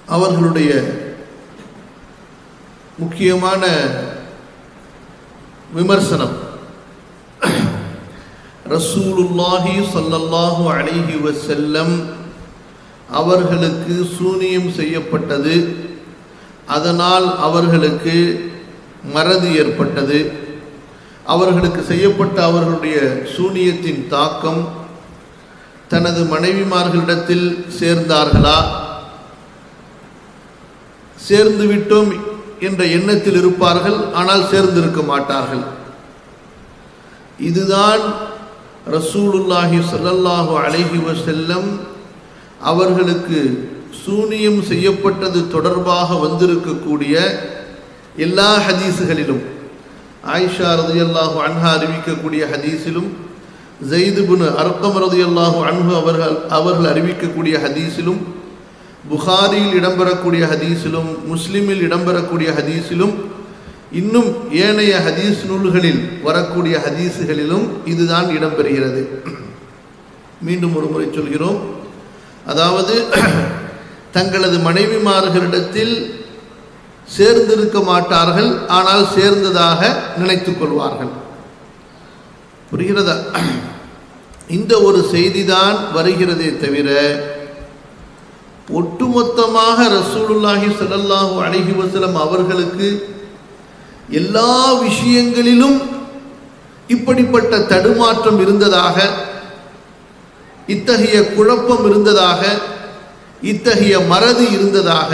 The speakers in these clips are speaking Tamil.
அவர்களுடைய முக்கியமான விமர்சனம் ரசூலுல்லாஹி ஸல்லல்லாஹு அலைஹி வஸல்லம் அவர்களுக்கு சூனியம் செய்யப்பட்டது, அதனால் அவர்களுக்கு மறதி ஏற்பட்டது, அவர்களுக்கு செய்யப்பட்ட அவர்களுடைய சூனியத்தின் தாக்கம் தனது மனைவிமார்களிடத்தில் சேர்ந்தார்களா, சேர்ந்து விட்டோம் என்ற எண்ணத்தில் இருப்பார்கள், ஆனால் சேர்ந்திருக்க மாட்டார்கள். இதுதான் ரசூலுல்லாஹி ஸல்லல்லாஹு அலைஹி வஸல்லம் அவர்களுக்கு சூனியம் செய்யப்பட்டது தொடர்பாக வந்திருக்கக்கூடிய எல்லா ஹதீஸுகளிலும், ஆயிஷா ரலியல்லாஹு அன்ஹா அறிவிக்கக்கூடிய ஹதீஸிலும், ஸைத் இப்னு அர்கம் ரலியல்லாஹு அன்ஹு அவர்கள் அறிவிக்கக்கூடிய ஹதீஸிலும், புகாரியில் இடம்பெறக்கூடிய ஹதீஸிலும், முஸ்லிமில் இடம்பெறக்கூடிய ஹதீஸிலும், இன்னும் ஏனைய ஹதீஸ் நூல்களில் வரக்கூடிய ஹதீஸுகளிலும் இதுதான் இடம்பெறுகிறது. மீண்டும் ஒரு முறை சொல்கிறோம், அதாவது தங்களது மனைவிமார்களிடத்தில் சேர்ந்திருக்க மாட்டார்கள், ஆனால் சேர்ந்ததாக நினைத்துக் கொள்வார்கள். புரிகிறதா? இந்த ஒரு செய்திதான் வருகிறதே தவிர ஒட்டுமொத்தமாக ரசூலுல்லாஹி ஸல்லல்லாஹு அலைஹி வஸல்லம் அவர்களுக்கு எல்லா விஷயங்களிலும் இப்படிப்பட்ட தடுமாற்றம் இருந்ததாக, இத்தகைய குழப்பம் இருந்ததாக, இத்தகைய மறதி இருந்ததாக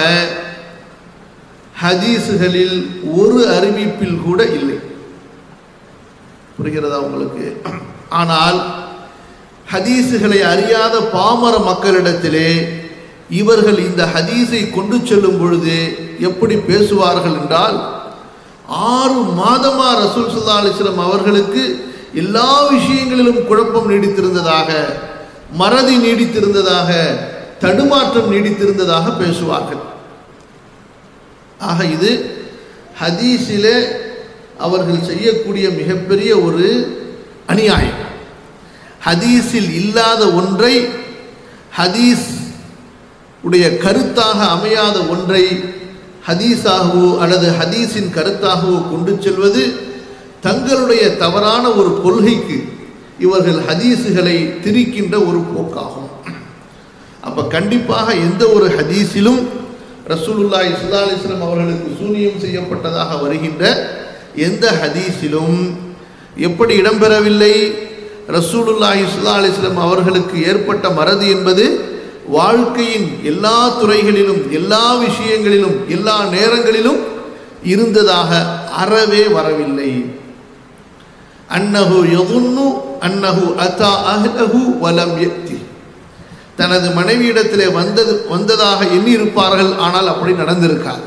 ஹதீஸுகளில் ஒரு அறிவிப்பில் கூட இல்லை. புரிகிறதா உங்களுக்கு? ஆனால் ஹதீஸுகளை அறியாத பாமர மக்களிடத்திலே இவர்கள் இந்த ஹதீஸை கொண்டு செல்லும் பொழுது எப்படி பேசுவார்கள் என்றால், 6 மாதமா ரசூல் ஸல்லல்லாஹு அலைஹி வஸல்லம் அவர்களுக்கு எல்லா விஷயங்களிலும் குழப்பம் நீடித்திருந்ததாக, மறதி நீடித்திருந்ததாக, தடுமாற்றம் நீடித்திருந்ததாக பேசுவார்கள். ஆக இது ஹதீஸிலே அவர்கள் செய்யக்கூடிய மிகப்பெரிய ஒரு அநியாயம். ஹதீஸில் இல்லாத ஒன்றை, ஹதீஸ் உடைய கருத்தாக அமையாத ஒன்றை ஹதீஸாகவோ அல்லது ஹதீஸின் கருத்தாகவோ கொண்டு செல்வது தங்களுடைய தவறான ஒரு கொள்கைக்கு இவர்கள் ஹதீஸுகளை திரிக்கின்ற ஒரு போக்காகும். அப்ப கண்டிப்பாக எந்த ஒரு ஹதீஸிலும் ரசூலுல்லாஹி ஸல்லல்லாஹு அலைஹி வஸல்லம் அவர்களுக்கு சூனியம் செய்யப்பட்டதாக வருகின்ற எந்த ஹதீஸிலும் எப்படி இடம்பெறவில்லை? ரசூலுல்லாஹி ஸல்லல்லாஹு அலைஹி வஸல்லம் அவர்களுக்கு ஏற்பட்ட மறதி என்பது வாழ்க்கையின் எல்லா துறைகளிலும், எல்லா விஷயங்களிலும், எல்லா நேரங்களிலும் இருந்ததாக அறவே வரவில்லை. அன்னஹு யظுன்னு அன்னஹு அத்தா அஹ்லஹு வலம் யத்தி, தனது மனைவியிடத்திலே வந்ததாக எண்ணி இருப்பார்கள், ஆனால் அப்படி நடந்திருக்காது.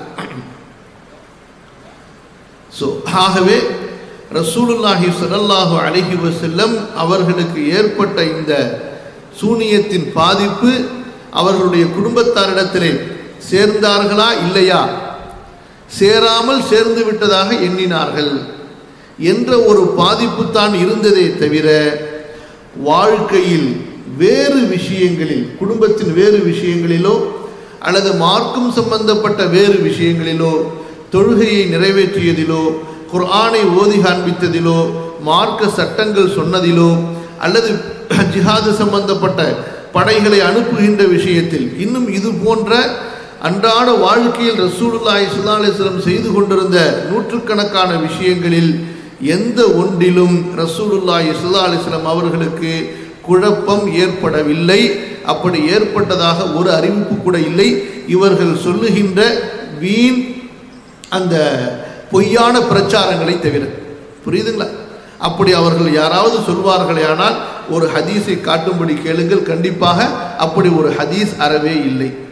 ஆகவே ரசூலுல்லாஹி ஸல்லல்லாஹு அலைஹி வஸல்லம் அவர்களுக்கு ஏற்பட்ட இந்த சூனியத்தின் பாதிப்பு அவர்களுடைய குடும்பத்தாரிடத்திலே சேர்ந்தார்களா இல்லையா, சேராமல் சேர்ந்து விட்டதாக எண்ணினார்கள் என்ற ஒரு பாதிப்பு தான் இருந்ததே தவிர வாழ்க்கையில் வேறு விஷயங்களில், குடும்பத்தின் வேறு விஷயங்களிலோ அல்லது மார்க்கம் சம்பந்தப்பட்ட வேறு விஷயங்களிலோ, தொழுகையை நிறைவேற்றியதிலோ, குர்ஆனை ஓதி காண்பித்ததிலோ, மார்க்க சட்டங்கள் சொன்னதிலோ, அல்லது ஜிஹாது சம்பந்தப்பட்ட படைகளை அனுப்புகின்ற விஷயத்தில், இன்னும் இது போன்ற அன்றாட வாழ்க்கையில் ரசூலுல்லாஹி ஸல்லல்லாஹு அலைஹி வஸல்லம் செய்து கொண்டிருந்த நூற்றுக்கணக்கான விஷயங்களில் எந்த ஒன்றிலும் ரசூலுல்லாஹி ஸல்லல்லாஹு அலைஹி வஸல்லம் அவர்களுக்கு குழப்பம் ஏற்படவில்லை. அப்படி ஏற்பட்டதாக ஒரு அறிவிப்பு கூட இல்லை. இவர்கள் சொல்லுகின்ற வீண் அந்த பொய்யான பிரச்சாரங்களை தவிர. புரியுதுங்களா? அப்படி அவர்கள் யாராவது சொல்வார்களே ஆனால் ஒரு ஹதீஸை காட்டும்படி கேளுங்கள், கண்டிப்பாக அப்படி ஒரு ஹதீஸ் அறவே இல்லை.